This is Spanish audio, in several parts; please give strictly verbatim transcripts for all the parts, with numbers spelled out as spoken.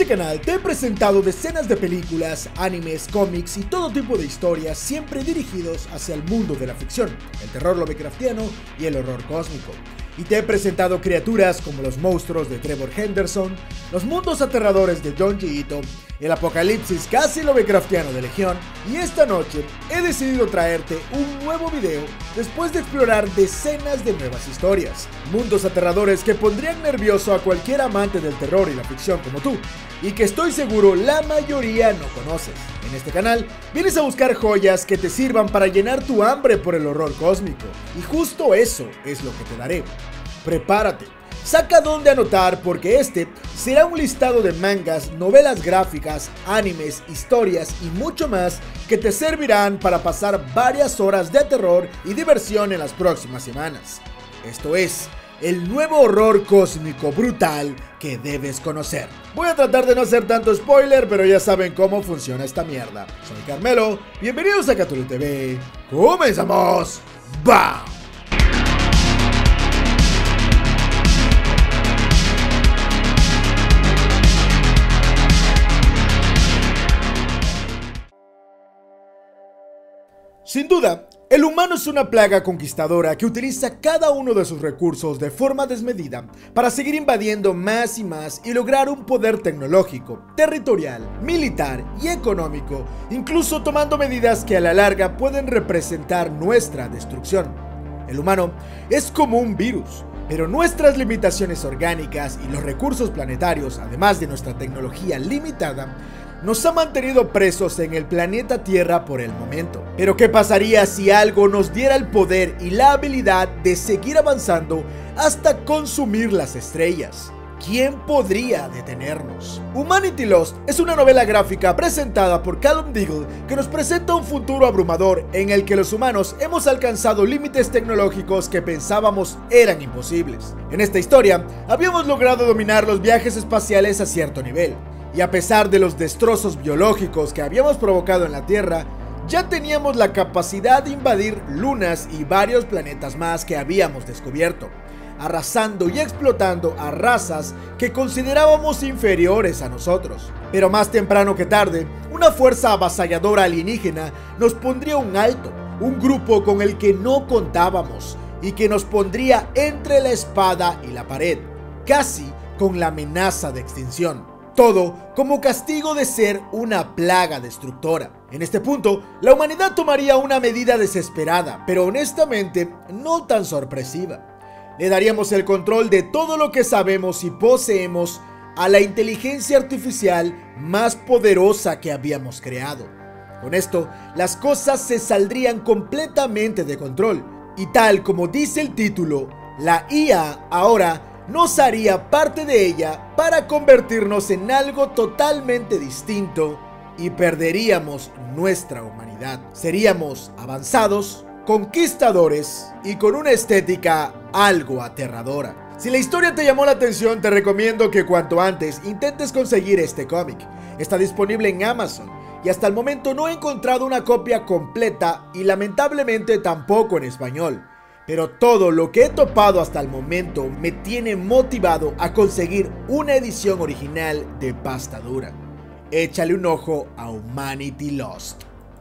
este canal te he presentado decenas de películas, animes, cómics y todo tipo de historias siempre dirigidos hacia el mundo de la ficción, el terror lovecraftiano y el horror cósmico. Y te he presentado criaturas como los monstruos de Trevor Henderson, los mundos aterradores de Junji Ito, el apocalipsis casi lovecraftiano de Legión, y esta noche he decidido traerte un nuevo video después de explorar decenas de nuevas historias. Mundos aterradores que pondrían nervioso a cualquier amante del terror y la ficción como tú, y que estoy seguro la mayoría no conoces. En este canal vienes a buscar joyas que te sirvan para llenar tu hambre por el horror cósmico, y justo eso es lo que te daré. Prepárate, saca donde anotar porque este será un listado de mangas, novelas gráficas, animes, historias y mucho más que te servirán para pasar varias horas de terror y diversión en las próximas semanas. Esto es el nuevo horror cósmico brutal que debes conocer. Voy a tratar de no hacer tanto spoiler, pero ya saben cómo funciona esta mierda. Soy Carmelo, bienvenidos a Cthulhu T V. ¡Comenzamos! ¡Bam! Sin duda, el humano es una plaga conquistadora que utiliza cada uno de sus recursos de forma desmedida para seguir invadiendo más y más y lograr un poder tecnológico, territorial, militar y económico, incluso tomando medidas que a la larga pueden representar nuestra destrucción. El humano es como un virus, pero nuestras limitaciones orgánicas y los recursos planetarios, además de nuestra tecnología limitada, nos ha mantenido presos en el planeta Tierra por el momento. Pero ¿qué pasaría si algo nos diera el poder y la habilidad de seguir avanzando hasta consumir las estrellas? ¿Quién podría detenernos? Humanity Lost es una novela gráfica presentada por Callum Deagle que nos presenta un futuro abrumador en el que los humanos hemos alcanzado límites tecnológicos que pensábamos eran imposibles. En esta historia, habíamos logrado dominar los viajes espaciales a cierto nivel. Y a pesar de los destrozos biológicos que habíamos provocado en la Tierra, ya teníamos la capacidad de invadir lunas y varios planetas más que habíamos descubierto, arrasando y explotando a razas que considerábamos inferiores a nosotros. Pero más temprano que tarde, una fuerza avasalladora alienígena nos pondría un alto, un grupo con el que no contábamos y que nos pondría entre la espada y la pared, casi con la amenaza de extinción. Todo como castigo de ser una plaga destructora. En este punto, la humanidad tomaría una medida desesperada, pero honestamente no tan sorpresiva. Le daríamos el control de todo lo que sabemos y poseemos a la inteligencia artificial más poderosa que habíamos creado. Con esto, las cosas se saldrían completamente de control. Y tal como dice el título, la I A ahora nos haría parte de ella para convertirnos en algo totalmente distinto y perderíamos nuestra humanidad. Seríamos avanzados, conquistadores y con una estética algo aterradora. Si la historia te llamó la atención, te recomiendo que cuanto antes intentes conseguir este cómic. Está disponible en Amazon y hasta el momento no he encontrado una copia completa y lamentablemente tampoco en español. Pero todo lo que he topado hasta el momento me tiene motivado a conseguir una edición original de pasta dura. Échale un ojo a Humanity Lost.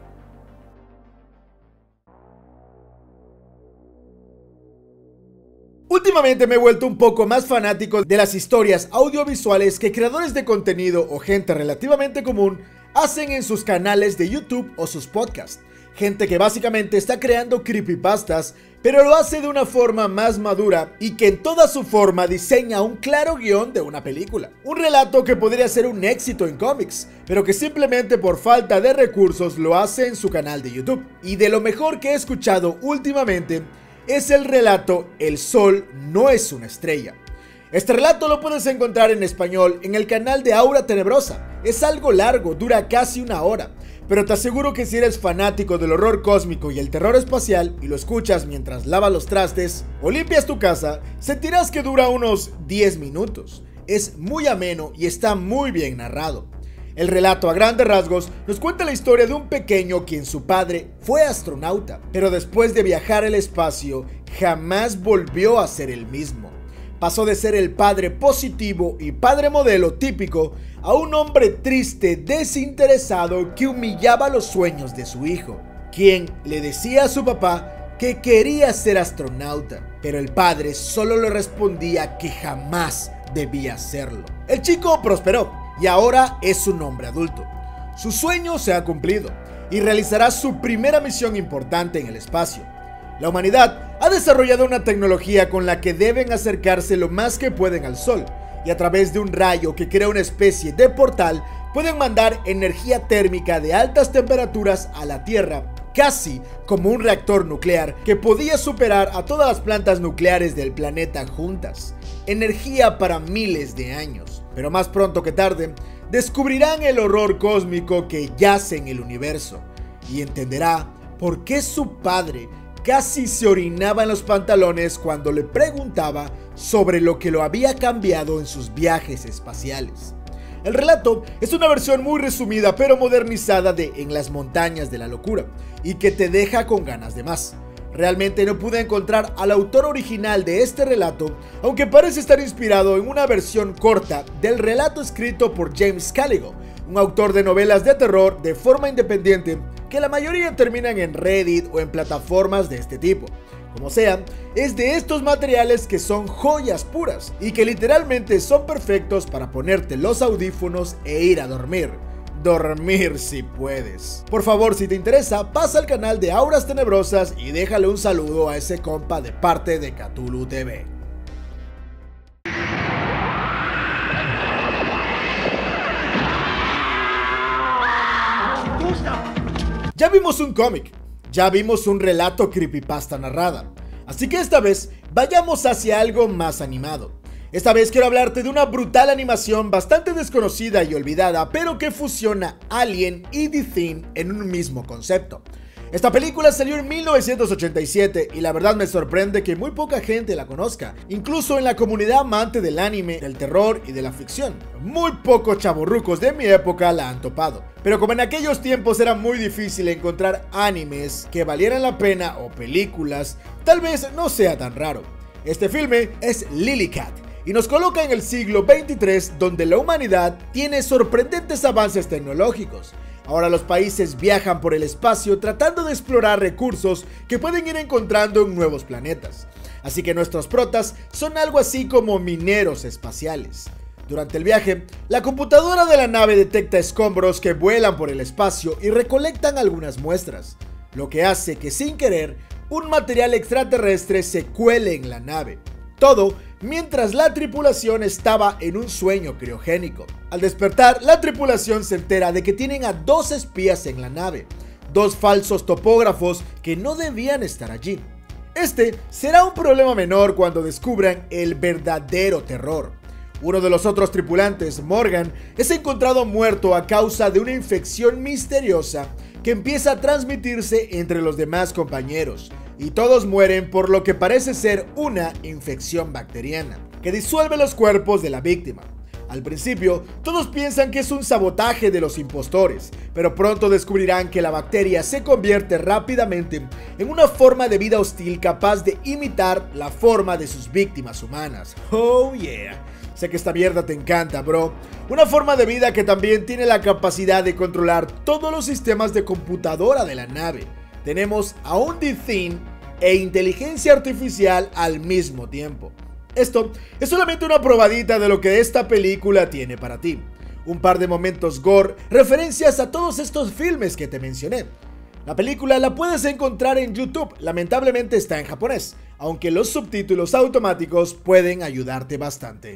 Últimamente me he vuelto un poco más fanático de las historias audiovisuales que creadores de contenido o gente relativamente común hacen en sus canales de YouTube o sus podcasts. Gente que básicamente está creando creepypastas, pero lo hace de una forma más madura y que en toda su forma diseña un claro guión de una película. Un relato que podría ser un éxito en cómics, pero que simplemente por falta de recursos lo hace en su canal de YouTube. Y de lo mejor que he escuchado últimamente es el relato El Sol no es una estrella. Este relato lo puedes encontrar en español en el canal de Aura Tenebrosa. Es algo largo, dura casi una hora. Pero te aseguro que si eres fanático del horror cósmico y el terror espacial y lo escuchas mientras lavas los trastes o limpias tu casa, sentirás que dura unos diez minutos. Es muy ameno y está muy bien narrado. El relato a grandes rasgos nos cuenta la historia de un pequeño quien su padre fue astronauta, pero después de viajar al espacio jamás volvió a ser el mismo. pasó de ser el padre positivo y padre modelo típico a un hombre triste, desinteresado que humillaba los sueños de su hijo, quien le decía a su papá que quería ser astronauta, pero el padre solo le respondía que jamás debía hacerlo. El chico prosperó y ahora es un hombre adulto. Su sueño se ha cumplido y realizará su primera misión importante en el espacio. La humanidad ha desarrollado una tecnología con la que deben acercarse lo más que pueden al Sol, y a través de un rayo que crea una especie de portal pueden mandar energía térmica de altas temperaturas a la Tierra, casi como un reactor nuclear que podía superar a todas las plantas nucleares del planeta juntas. Energía para miles de años. Pero más pronto que tarde, descubrirán el horror cósmico que yace en el universo y entenderá por qué su padre casi se orinaba en los pantalones cuando le preguntaba sobre lo que lo había cambiado en sus viajes espaciales. El relato es una versión muy resumida pero modernizada de En las montañas de la locura y que te deja con ganas de más. Realmente no pude encontrar al autor original de este relato, aunque parece estar inspirado en una versión corta del relato escrito por James Caligo, un autor de novelas de terror de forma independiente que la mayoría terminan en Reddit o en plataformas de este tipo. Como sea, es de estos materiales que son joyas puras y que literalmente son perfectos para ponerte los audífonos e ir a dormir. Dormir si puedes. Por favor, si te interesa, pasa al canal de Auras Tenebrosas y déjale un saludo a ese compa de parte de Cthulhu T V. Ya vimos un cómic, ya vimos un relato creepypasta narrada, así que esta vez vayamos hacia algo más animado. Esta vez quiero hablarte de una brutal animación bastante desconocida y olvidada, pero que fusiona Alien y The Thing en un mismo concepto. Esta película salió en mil novecientos ochenta y siete y la verdad me sorprende que muy poca gente la conozca, incluso en la comunidad amante del anime, del terror y de la ficción. Muy pocos chavorrucos de mi época la han topado, pero como en aquellos tiempos era muy difícil encontrar animes que valieran la pena o películas, tal vez no sea tan raro. Este filme es Lilycat y nos coloca en el siglo veintitrés, donde la humanidad tiene sorprendentes avances tecnológicos. Ahora los países viajan por el espacio tratando de explorar recursos que pueden ir encontrando en nuevos planetas. Así que nuestros protas son algo así como mineros espaciales. Durante el viaje, la computadora de la nave detecta escombros que vuelan por el espacio y recolectan algunas muestras, lo que hace que sin querer un material extraterrestre se cuele en la nave. Todo mientras la tripulación estaba en un sueño criogénico. Al despertar, la tripulación se entera de que tienen a dos espías en la nave, dos falsos topógrafos que no debían estar allí. Este será un problema menor cuando descubran el verdadero terror. Uno de los otros tripulantes, Morgan, es encontrado muerto a causa de una infección misteriosa que empieza a transmitirse entre los demás compañeros. Y todos mueren por lo que parece ser una infección bacteriana, que disuelve los cuerpos de la víctima. Al principio, todos piensan que es un sabotaje de los impostores, pero pronto descubrirán que la bacteria se convierte rápidamente en una forma de vida hostil capaz de imitar la forma de sus víctimas humanas. Oh yeah, sé que esta mierda te encanta, bro. Una forma de vida que también tiene la capacidad de controlar todos los sistemas de computadora de la nave. Tenemos a un The Thing e inteligencia artificial al mismo tiempo. Esto es solamente una probadita de lo que esta película tiene para ti. Un par de momentos gore, referencias a todos estos filmes que te mencioné. La película la puedes encontrar en YouTube, lamentablemente está en japonés, aunque los subtítulos automáticos pueden ayudarte bastante.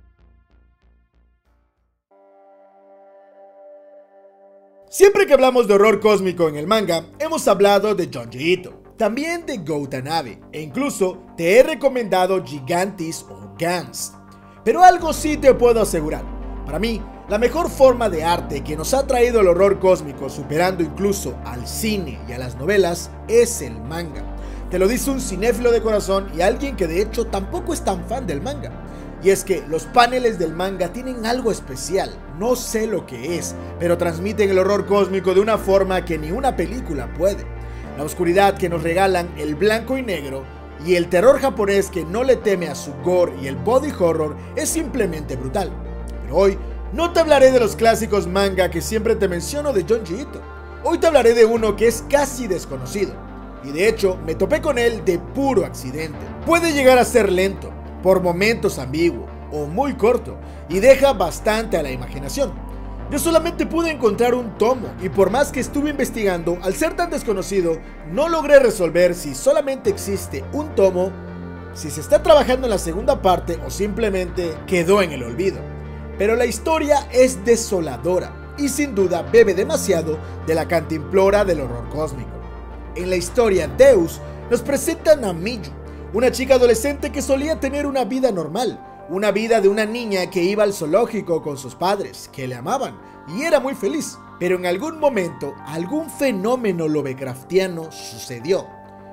Siempre que hablamos de horror cósmico en el manga, hemos hablado de Junji Ito, también de Go Tanabe, e incluso te he recomendado Gigantis o Gans. Pero algo sí te puedo asegurar, para mí, la mejor forma de arte que nos ha traído el horror cósmico, superando incluso al cine y a las novelas, es el manga. Te lo dice un cinéfilo de corazón y alguien que de hecho tampoco es tan fan del manga. Y es que los paneles del manga tienen algo especial, no sé lo que es, pero transmiten el horror cósmico de una forma que ni una película puede. La oscuridad que nos regalan el blanco y negro y el terror japonés que no le teme a su gore y el body horror es simplemente brutal. Pero hoy no te hablaré de los clásicos manga que siempre te menciono de Junji Ito. Hoy te hablaré de uno que es casi desconocido, y de hecho me topé con él de puro accidente. Puede llegar a ser lento, por momentos ambiguo o muy corto, y deja bastante a la imaginación. Yo solamente pude encontrar un tomo, y por más que estuve investigando, al ser tan desconocido, no logré resolver si solamente existe un tomo, si se está trabajando en la segunda parte o simplemente quedó en el olvido. Pero la historia es desoladora y sin duda bebe demasiado de la cantimplora del horror cósmico. En la historia Deus nos presentan a Miyu, una chica adolescente que solía tener una vida normal, una vida de una niña que iba al zoológico con sus padres, que le amaban y era muy feliz. Pero en algún momento, algún fenómeno lovecraftiano sucedió.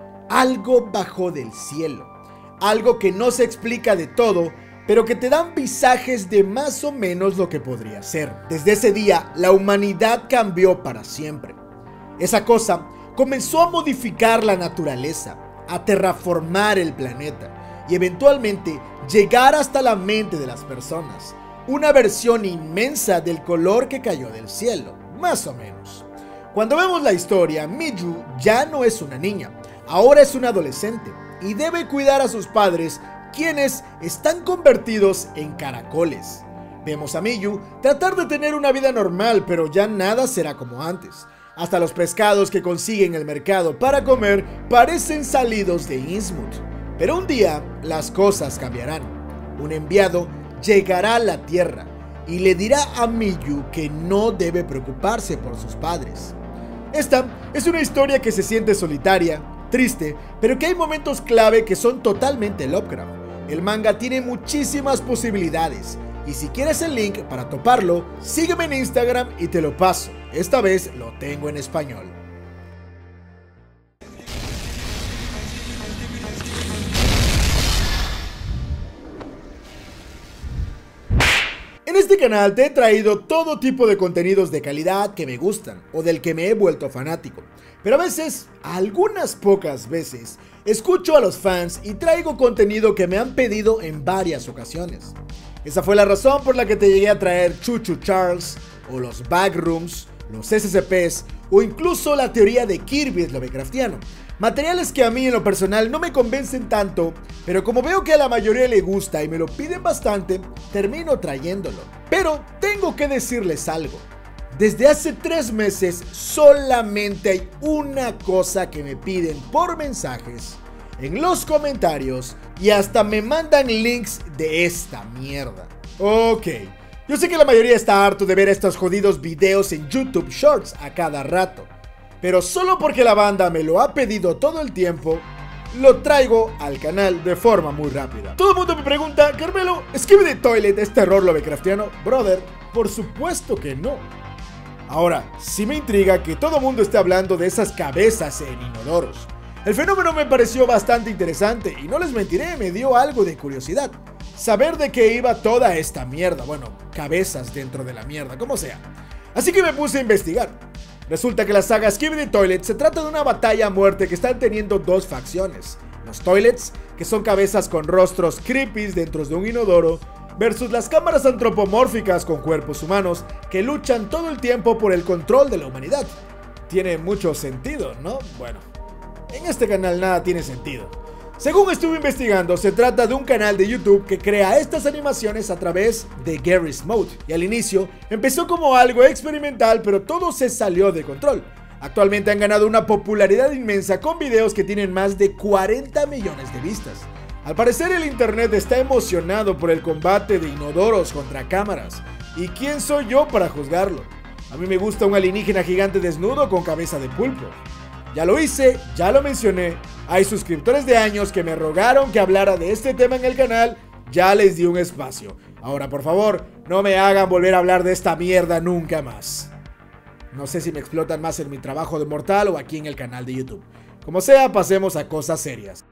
Algo bajó del cielo, algo que no se explica de todo, pero que te dan visajes de más o menos lo que podría ser. Desde ese día, la humanidad cambió para siempre. Esa cosa comenzó a modificar la naturaleza, a terraformar el planeta y eventualmente llegar hasta la mente de las personas. Una versión inmensa del color que cayó del cielo, más o menos. Cuando vemos la historia, Miyu ya no es una niña, ahora es una adolescente y debe cuidar a sus padres, quienes están convertidos en caracoles. Vemos a Miyu tratar de tener una vida normal, pero ya nada será como antes. Hasta los pescados que consigue en el mercado para comer parecen salidos de Innsmouth. Pero un día las cosas cambiarán. Un enviado llegará a la tierra y le dirá a Miyu que no debe preocuparse por sus padres. Esta es una historia que se siente solitaria, triste, pero que hay momentos clave que son totalmente Lovecraft. El manga tiene muchísimas posibilidades, y si quieres el link para toparlo, sígueme en Instagram y te lo paso. Esta vez lo tengo en español. En este canal te he traído todo tipo de contenidos de calidad que me gustan o del que me he vuelto fanático. Pero a veces, algunas pocas veces, escucho a los fans y traigo contenido que me han pedido en varias ocasiones. Esa fue la razón por la que te llegué a traer Chuchu Charles, o los Backrooms, los S C Ps, o incluso la teoría de Kirby Lovecraftiano. Materiales que a mí en lo personal no me convencen tanto, pero como veo que a la mayoría le gusta y me lo piden bastante, termino trayéndolo. Pero tengo que decirles algo. Desde hace tres meses solamente hay una cosa que me piden por mensajes, en los comentarios, y hasta me mandan links de esta mierda. Ok, yo sé que la mayoría está harto de ver estos jodidos videos en YouTube Shorts a cada rato, pero solo porque la banda me lo ha pedido todo el tiempo, lo traigo al canal de forma muy rápida. Todo el mundo me pregunta, Carmelo, ¿Skibidi Toilet es terror lovecraftiano? Brother, por supuesto que no. Ahora, sí me intriga que todo el mundo esté hablando de esas cabezas en inodoros. El fenómeno me pareció bastante interesante y no les mentiré, me dio algo de curiosidad. Saber de qué iba toda esta mierda, bueno, cabezas dentro de la mierda, como sea. Así que me puse a investigar. Resulta que la saga Skibidi Toilet se trata de una batalla a muerte que están teniendo dos facciones. Los Toilets, que son cabezas con rostros creepy dentro de un inodoro, versus las cámaras antropomórficas con cuerpos humanos que luchan todo el tiempo por el control de la humanidad. Tiene mucho sentido, ¿no? Bueno, en este canal nada tiene sentido. Según estuve investigando, se trata de un canal de YouTube que crea estas animaciones a través de Garry's Mode, y al inicio empezó como algo experimental, pero todo se salió de control. Actualmente han ganado una popularidad inmensa con videos que tienen más de cuarenta millones de vistas. Al parecer el internet está emocionado por el combate de inodoros contra cámaras, y ¿quién soy yo para juzgarlo? A mí me gusta un alienígena gigante desnudo con cabeza de pulpo. Ya lo hice, ya lo mencioné, hay suscriptores de años que me rogaron que hablara de este tema en el canal, ya les di un espacio. Ahora por favor, no me hagan volver a hablar de esta mierda nunca más. No sé si me explotan más en mi trabajo de mortal o aquí en el canal de YouTube. Como sea, pasemos a cosas serias.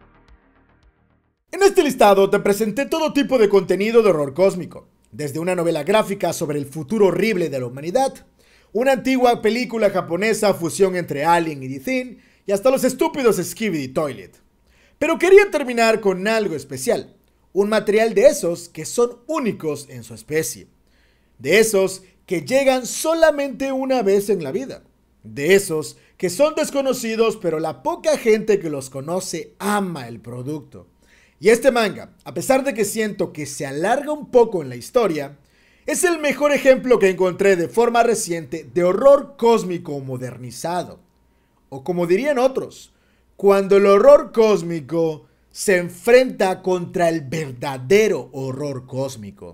En este listado te presenté todo tipo de contenido de horror cósmico, desde una novela gráfica sobre el futuro horrible de la humanidad, una antigua película japonesa fusión entre Alien y The Thing, y hasta los estúpidos Skibidi Toilet. Pero quería terminar con algo especial, un material de esos que son únicos en su especie, de esos que llegan solamente una vez en la vida, de esos que son desconocidos pero la poca gente que los conoce ama el producto. Y este manga, a pesar de que siento que se alarga un poco en la historia, es el mejor ejemplo que encontré de forma reciente de horror cósmico modernizado. O como dirían otros, cuando el horror cósmico se enfrenta contra el verdadero horror cósmico.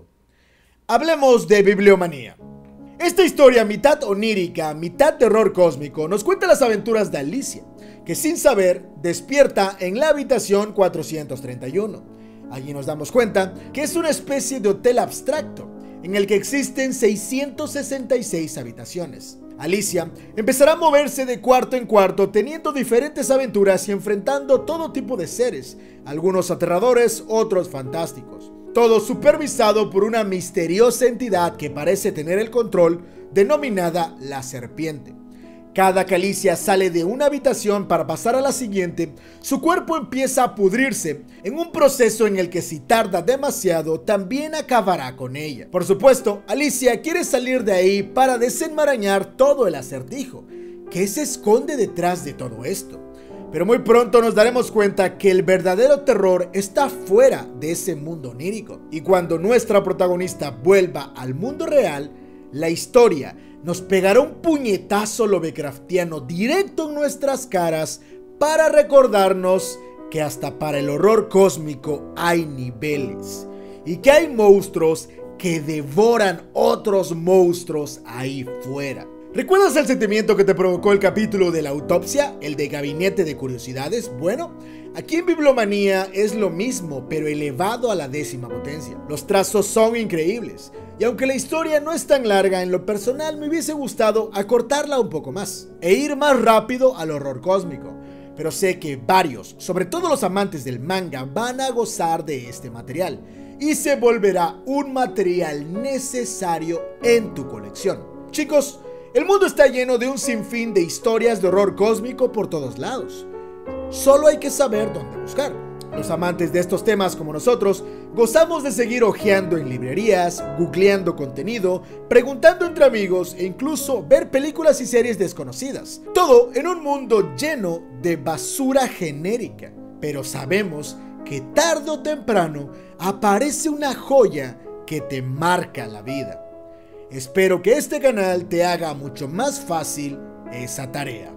Hablemos de Bibliomanía. Esta historia, mitad onírica, mitad terror cósmico, nos cuenta las aventuras de Alicia, que sin saber despierta en la habitación cuatrocientos treinta y uno. Allí nos damos cuenta que es una especie de hotel abstracto, en el que existen seiscientas sesenta y seis habitaciones. Alicia empezará a moverse de cuarto en cuarto, teniendo diferentes aventuras y enfrentando todo tipo de seres, algunos aterradores, otros fantásticos. Todo supervisado por una misteriosa entidad que parece tener el control, denominada la Serpiente. Cada que Alicia sale de una habitación para pasar a la siguiente, su cuerpo empieza a pudrirse en un proceso en el que si tarda demasiado, también acabará con ella. Por supuesto, Alicia quiere salir de ahí para desenmarañar todo el acertijo. ¿Qué se esconde detrás de todo esto? Pero muy pronto nos daremos cuenta que el verdadero terror está fuera de ese mundo onírico. Y cuando nuestra protagonista vuelva al mundo real, la historia nos pegará un puñetazo lovecraftiano directo en nuestras caras para recordarnos que hasta para el horror cósmico hay niveles y que hay monstruos que devoran otros monstruos ahí fuera. ¿Recuerdas el sentimiento que te provocó el capítulo de la autopsia, el de Gabinete de Curiosidades? Bueno, aquí en Bibliomanía es lo mismo, pero elevado a la décima potencia. Los trazos son increíbles, y aunque la historia no es tan larga, en lo personal me hubiese gustado acortarla un poco más, e ir más rápido al horror cósmico. Pero sé que varios, sobre todo los amantes del manga, van a gozar de este material, y se volverá un material necesario en tu colección. Chicos, el mundo está lleno de un sinfín de historias de horror cósmico por todos lados. Solo hay que saber dónde buscar. Los amantes de estos temas como nosotros gozamos de seguir hojeando en librerías, googleando contenido, preguntando entre amigos e incluso ver películas y series desconocidas. Todo en un mundo lleno de basura genérica. Pero sabemos que tarde o temprano aparece una joya que te marca la vida. Espero que este canal te haga mucho más fácil esa tarea.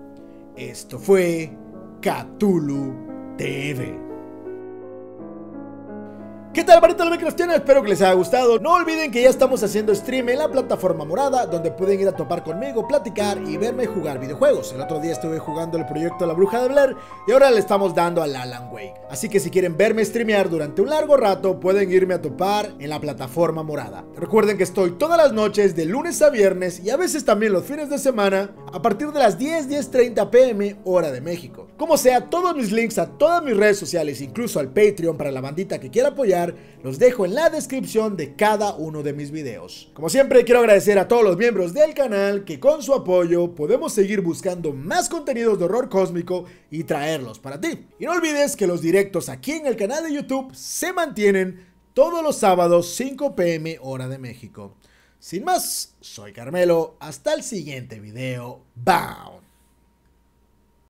Esto fue Cthulhu T V. ¿Qué tal, barrita lovecraftiana? Espero que les haya gustado. No olviden que ya estamos haciendo stream en la plataforma morada, donde pueden ir a topar conmigo, platicar y verme jugar videojuegos. El otro día estuve jugando el proyecto La Bruja de Blair y ahora le estamos dando al Alan Wake. Así que si quieren verme streamear durante un largo rato, pueden irme a topar en la plataforma morada. Recuerden que estoy todas las noches de lunes a viernes y a veces también los fines de semana a partir de las diez, diez treinta pm hora de México. Como sea, todos mis links a todas mis redes sociales, incluso al Patreon para la bandita que quiera apoyar, los dejo en la descripción de cada uno de mis videos. Como siempre, quiero agradecer a todos los miembros del canal que con su apoyo podemos seguir buscando más contenidos de horror cósmico y traerlos para ti. Y no olvides que los directos aquí en el canal de YouTube se mantienen todos los sábados cinco pm hora de México. Sin más, soy Carmelo, hasta el siguiente video. Bound.